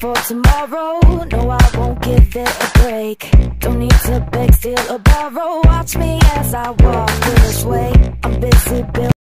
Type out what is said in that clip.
for tomorrow. No, I won't give it a break. Don't need to beg, steal or borrow. Watch me as I walk this way. I'm busy building